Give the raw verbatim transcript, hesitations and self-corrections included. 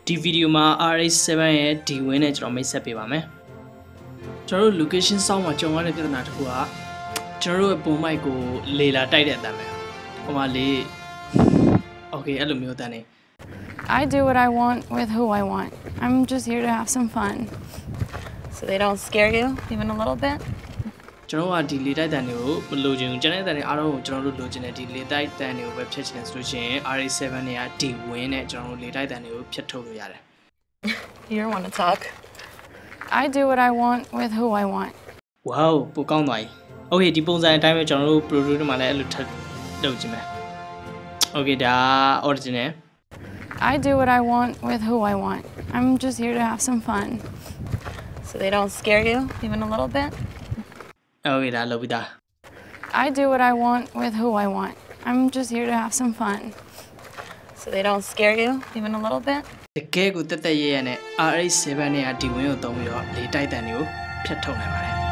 ဒီဗီဒီယိုမှာ R X seven ရဲ့ D win နဲ့ကျွန်တော်မိတ်ဆက်ပေးပါမယ်ကျွန်တော်တို့ location စောင်းမှာကြုံရတဲ့ပြဿနာတစ်ခုကကျွန်တော်တို့ရဲ့ပုံမိုက်ကိုလေလာတိုက်တဲ့အတန်းပဲဟိုမှာလေ Okay အဲ့လိုမျိုးအတန်းနေ I do what I want with who I want. I'm just here to have some fun. So they don't scare you even a little bit? ကျွန်တော်ကဒီလေတိုက်တန်းတွေကိုမလိုချင်ဘူးကျွန်တော်တဲ့တန်းတွေအားလုံးကိုကျွန်တော်တို့လိုချင်တဲ့ဒီလေတိုက်တန်းတွေကိုပဲဖြတ်ချင်တယ်ဆိုလို့ရှိရင် R X seven နဲ့က D win နဲ့ကျွန်တော်တို့လေတိုက်တန်းတွေကိုဖြတ်ထုတ်လို့ရတယ် You don't want to talk. I do what I want with who I want. Wow ပိုကောင်းသွားပြီ Okay ဒီပုံစံအတိုင်းပဲကျွန်တော်တို့ product တွေမှာလည်းအဲ့လိုထပ်လုပ်ကြည့်မယ် Okay ဒါ original I do what I want with who I want. I'm just here to have some fun. So they don't scare you even a little bit? Okay ဒါလုပ်ပြီးသား I do what I want with who I want. I'm just here to have some fun. So they don't scare you even a little bit? တကယ်ကိုတက်တက်ရဲရဲနဲ့ R X seven နဲ့က D win ကိုသုံးပြီးတော့လေတိုက်တန်းတွေကိုဖြတ်ထုတ်နိုင်ပါတယ်